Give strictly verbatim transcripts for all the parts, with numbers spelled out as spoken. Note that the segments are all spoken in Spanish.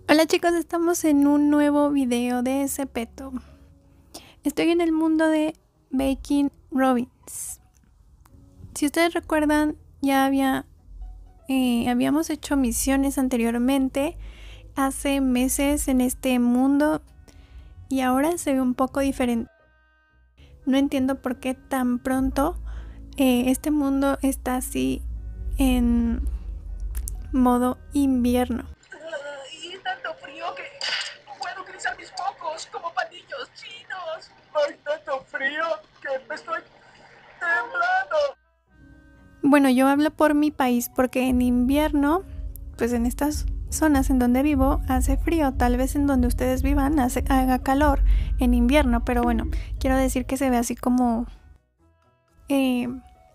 Hola chicos, estamos en un nuevo video de Zepeto. Estoy en el mundo de Baskin Robbins. Si ustedes recuerdan, ya había eh, habíamos hecho misiones anteriormente, hace meses en este mundo, y ahora se ve un poco diferente. No entiendo por qué tan pronto eh, este mundo está así en modo invierno. Y tanto frío que puedo utilizar mis mocos como palillos chinos. Hay tanto frío que me estoy temblando. Bueno, yo hablo por mi país porque en invierno, pues en estas zonas en donde vivo hace frío. Tal vez en donde ustedes vivan hace, haga calor en invierno, pero bueno, quiero decir que se ve así como, eh,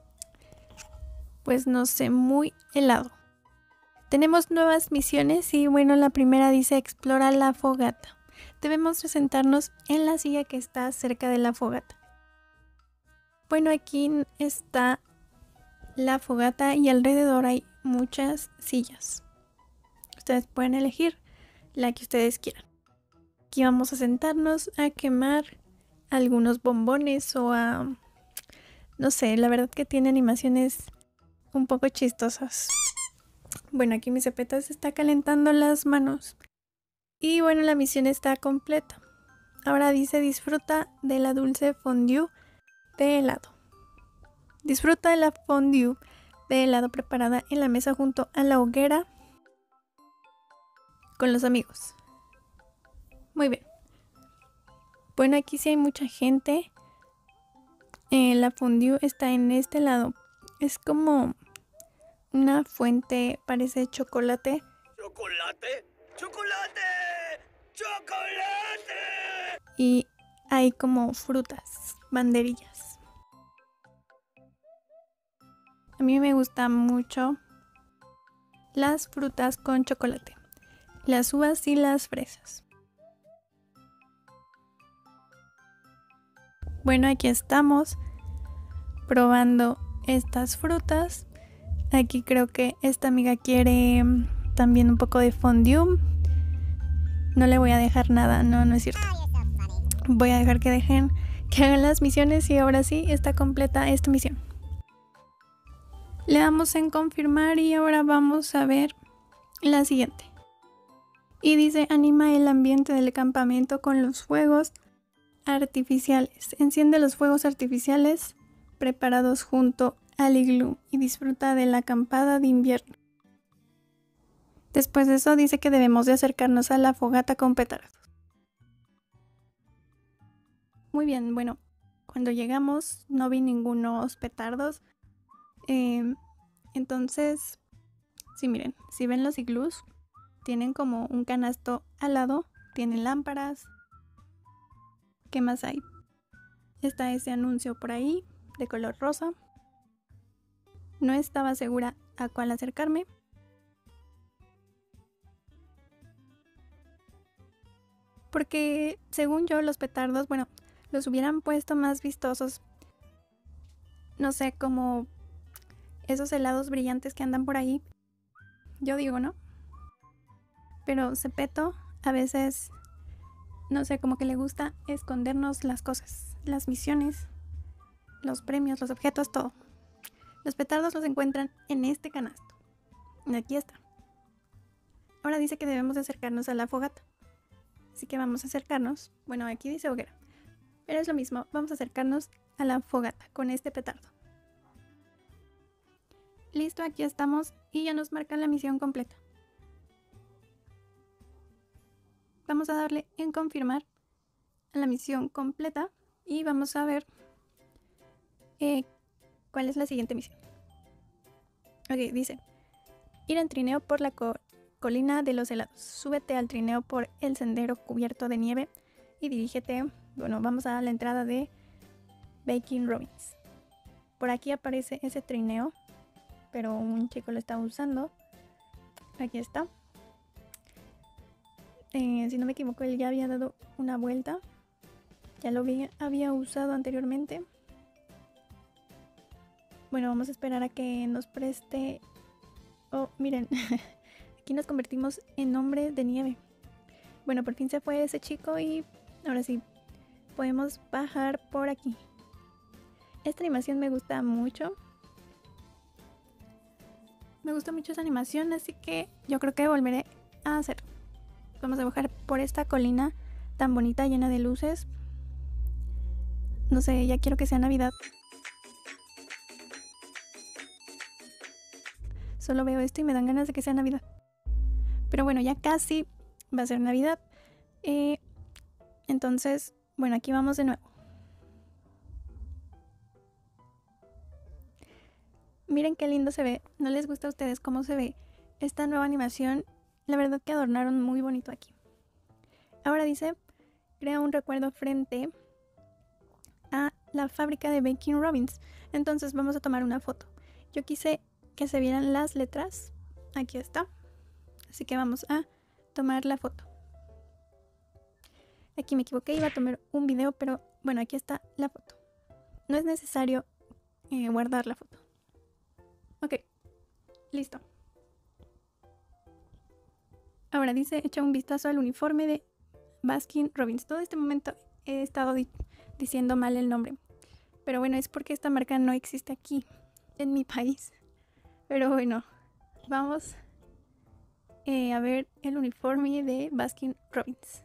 pues no sé, muy helado. Tenemos nuevas misiones y bueno, la primera dice explora la fogata. Debemos sentarnos en la silla que está cerca de la fogata. Bueno, aquí está la fogata y alrededor hay muchas sillas. Ustedes pueden elegir la que ustedes quieran. Aquí vamos a sentarnos a quemar algunos bombones o a... no sé, la verdad que tiene animaciones un poco chistosas. Bueno, aquí mi Zepeta se está calentando las manos. Y bueno, la misión está completa. Ahora dice disfruta de la dulce fondue de helado. Disfruta de la fondue de helado preparada en la mesa junto a la hoguera con los amigos. Muy bien. Bueno, aquí sí hay mucha gente. Eh, la fondue está en este lado. Es como una fuente, parece chocolate. ¿Chocolate? ¡Chocolate! ¡Chocolate! Y hay como frutas, banderillas. A mí me gustan mucho las frutas con chocolate, las uvas y las fresas. Bueno, aquí estamos probando estas frutas. Aquí creo que esta amiga quiere también un poco de fondue. No le voy a dejar nada, no, no es cierto. Voy a dejar que dejen, que hagan las misiones y ahora sí está completa esta misión. Le damos en confirmar y ahora vamos a ver la siguiente. Y dice anima el ambiente del campamento con los fuegos artificiales. Enciende los fuegos artificiales preparados junto al iglú y disfruta de la acampada de invierno. Después de eso dice que debemos de acercarnos a la fogata con petardos. Muy bien, bueno, cuando llegamos no vi ningunos petardos. Eh, entonces, sí, miren, si ven los iglús, tienen como un canasto al lado, tienen lámparas. ¿Qué más hay? Está ese anuncio por ahí de color rosa. No estaba segura a cuál acercarme. Porque según yo los petardos, bueno, los hubieran puesto más vistosos. No sé, como esos helados brillantes que andan por ahí. Yo digo, ¿no? Pero Zepeto a veces, no sé, como que le gusta escondernos las cosas, las misiones, los premios, los objetos, todo. Los petardos los encuentran en este canasto. Y aquí está. Ahora dice que debemos acercarnos a la fogata. Así que vamos a acercarnos. Bueno, aquí dice hoguera, pero es lo mismo. Vamos a acercarnos a la fogata con este petardo. Listo, aquí estamos y ya nos marca la misión completa. Vamos a darle en confirmar a la misión completa y vamos a ver eh, cuál es la siguiente misión. Ok, dice ir en trineo por la co colina de los helados. Súbete al trineo por el sendero cubierto de nieve y dirígete. Bueno, vamos a la entrada de Baskin Robbins. Por aquí aparece ese trineo, pero un chico lo está usando. Aquí está. Eh, si no me equivoco, él ya había dado una vuelta. Ya lo había, había usado anteriormente. Bueno, vamos a esperar a que nos preste... Oh, miren. Aquí nos convertimos en hombre de nieve. Bueno, por fin se fue ese chico y ahora sí, podemos bajar por aquí. Esta animación me gusta mucho. Me gusta mucho esa animación, así que yo creo que volveré a hacer. Vamos a bajar por esta colina tan bonita, llena de luces. No sé, ya quiero que sea Navidad. Solo veo esto y me dan ganas de que sea Navidad. Pero bueno, ya casi va a ser Navidad. Eh, entonces, bueno, aquí vamos de nuevo. Miren qué lindo se ve. ¿No les gusta a ustedes cómo se ve esta nueva animación? La verdad que adornaron muy bonito aquí. Ahora dice, crea un recuerdo frente a la fábrica de Baskin Robbins. Entonces vamos a tomar una foto. Yo quise que se vieran las letras. Aquí está. Así que vamos a tomar la foto. Aquí me equivoqué, iba a tomar un video, pero bueno, aquí está la foto. No es necesario eh, guardar la foto. Ok, listo. Ahora dice, echa un vistazo al uniforme de Baskin Robbins. Todo este momento he estado di diciendo mal el nombre. Pero bueno, es porque esta marca no existe aquí, en mi país. Pero bueno, vamos eh, a ver el uniforme de Baskin Robbins.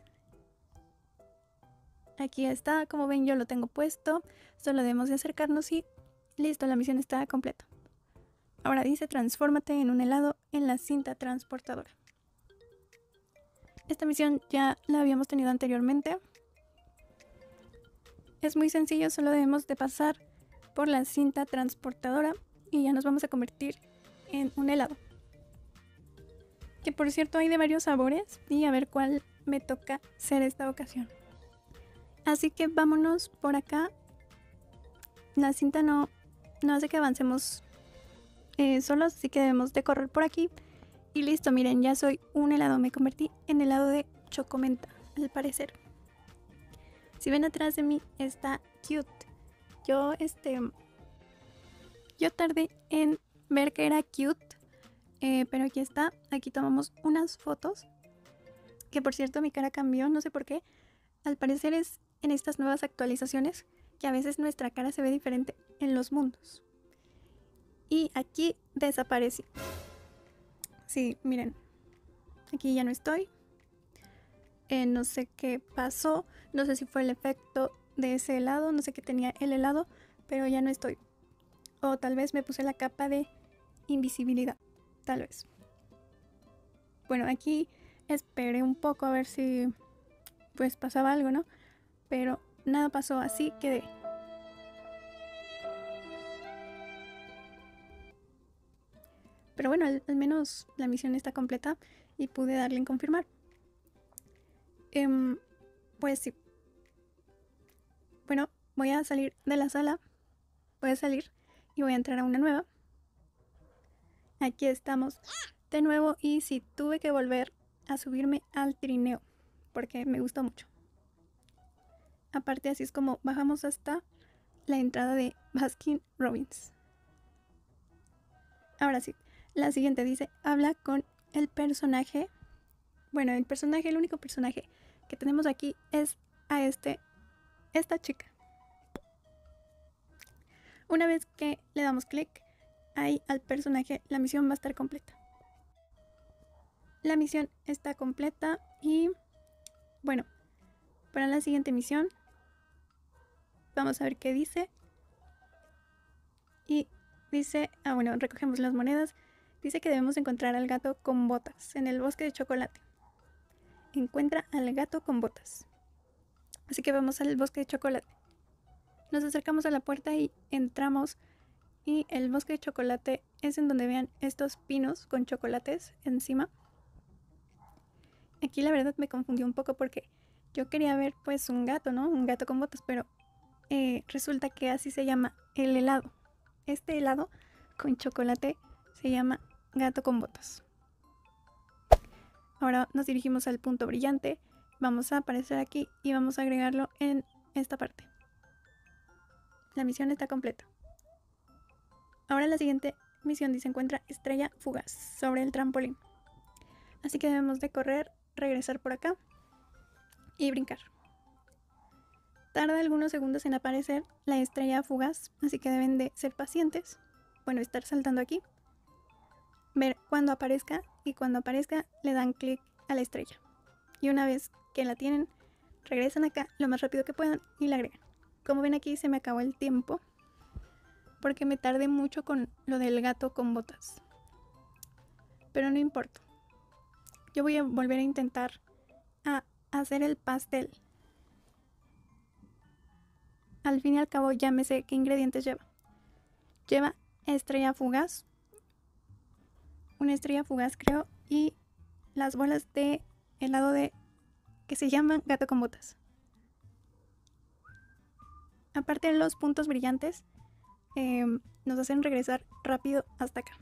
Aquí está, como ven yo lo tengo puesto. Solo debemos de acercarnos y listo, la misión está completa. Ahora dice, transfórmate en un helado en la cinta transportadora. Esta misión ya la habíamos tenido anteriormente. Es muy sencillo, solo debemos de pasar por la cinta transportadora y ya nos vamos a convertir en un helado. Que por cierto hay de varios sabores y a ver cuál me toca ser esta ocasión. Así que vámonos por acá. La cinta no, no hace que avancemos eh, solos, así que debemos de correr por aquí. Y listo, miren, ya soy un helado. Me convertí en helado de chocomenta, al parecer. Si ven atrás de mí está cute. Yo, este... Yo tardé en ver que era cute. Eh, pero aquí está. Aquí tomamos unas fotos. Que por cierto mi cara cambió, no sé por qué. Al parecer es en estas nuevas actualizaciones que a veces nuestra cara se ve diferente en los mundos. Y aquí desaparecí. Sí, miren. Aquí ya no estoy. Eh, no sé qué pasó. No sé si fue el efecto de ese helado. No sé qué tenía el helado. Pero ya no estoy. O tal vez me puse la capa de invisibilidad. Tal vez. Bueno, aquí esperé un poco a ver si pues pasaba algo, ¿no? Pero nada pasó, así quedé. Pero bueno, al, al menos la misión está completa y pude darle en confirmar. Eh, pues sí. Bueno, voy a salir de la sala. Voy a salir y voy a entrar a una nueva. Aquí estamos de nuevo y sí, tuve que volver a subirme al trineo porque me gustó mucho. Aparte, así es como bajamos hasta la entrada de Baskin Robbins. Ahora sí, la siguiente dice, habla con el personaje. Bueno, el personaje, el único personaje que tenemos aquí es a este, esta chica. Una vez que le damos clic ahí al personaje, la misión va a estar completa. La misión está completa y bueno, para la siguiente misión vamos a ver qué dice. Y dice, ah bueno, recogemos las monedas. Dice que debemos encontrar al gato con botas en el bosque de chocolate. Encuentra al gato con botas. Así que vamos al bosque de chocolate. Nos acercamos a la puerta y entramos. Y el bosque de chocolate es en donde vean estos pinos con chocolates encima. Aquí la verdad me confundió un poco porque yo quería ver pues un gato, ¿no? Un gato con botas, pero eh, resulta que así se llama el helado. Este helado con chocolate se llama gato con botas. Ahora nos dirigimos al punto brillante. Vamos a aparecer aquí y vamos a agregarlo en esta parte. La misión está completa. Ahora la siguiente misión dice encuentra estrella fugaz sobre el trampolín. Así que debemos de correr, regresar por acá y brincar. Tarda algunos segundos en aparecer la estrella fugaz, así que deben de ser pacientes. Bueno, estar saltando aquí, ver cuando aparezca, y cuando aparezca le dan clic a la estrella. Y una vez que la tienen, regresan acá lo más rápido que puedan y la agregan. Como ven, aquí se me acabó el tiempo porque me tardé mucho con lo del gato con botas. Pero no importa. Yo voy a volver a intentar a hacer el pastel. Al fin y al cabo ya me sé qué ingredientes lleva. Lleva estrella fugaz, una estrella fugaz creo, y las bolas de helado de que se llaman gato con botas. Aparte de los puntos brillantes, eh, nos hacen regresar rápido hasta acá.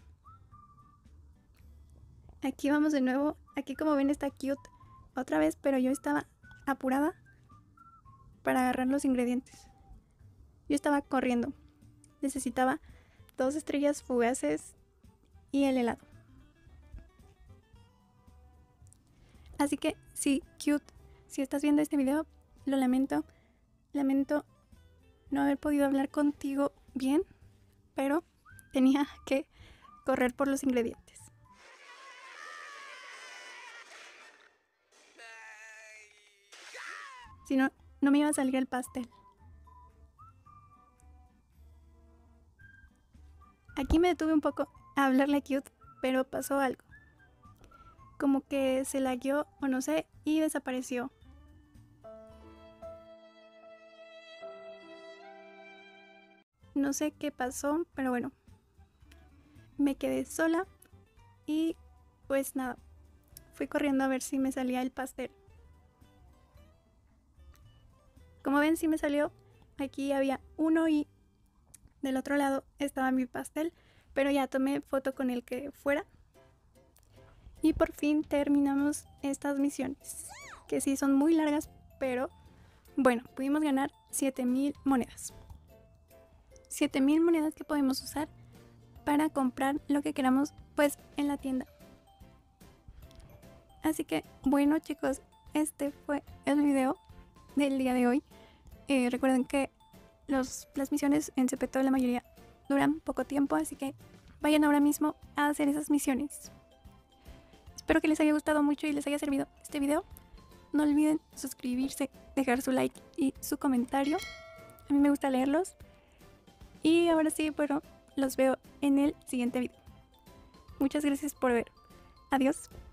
Aquí vamos de nuevo. Aquí, como ven, está cute otra vez, pero yo estaba apurada para agarrar los ingredientes. Yo estaba corriendo. Necesitaba dos estrellas fugaces y el helado. Así que sí, cute, si estás viendo este video, lo lamento. Lamento no haber podido hablar contigo bien, pero tenía que correr por los ingredientes. Si no, no me iba a salir el pastel. Aquí me detuve un poco a hablarle a Cute, pero pasó algo. Como que se lagueó o no sé, y desapareció. No sé qué pasó, pero bueno. Me quedé sola y pues nada. Fui corriendo a ver si me salía el pastel. Como ven, sí me salió. Aquí había uno y del otro lado estaba mi pastel, pero ya tomé foto con el que fuera. Y por fin terminamos estas misiones, que sí son muy largas, pero bueno, pudimos ganar siete mil monedas. siete mil monedas que podemos usar para comprar lo que queramos pues en la tienda. Así que bueno, chicos, este fue el video del día de hoy. Eh, recuerden que los, las misiones en Zepeto la mayoría duran poco tiempo, así que vayan ahora mismo a hacer esas misiones. Espero que les haya gustado mucho y les haya servido este video. No olviden suscribirse, dejar su like y su comentario. A mí me gusta leerlos. Y ahora sí, bueno, los veo en el siguiente video. Muchas gracias por ver. Adiós.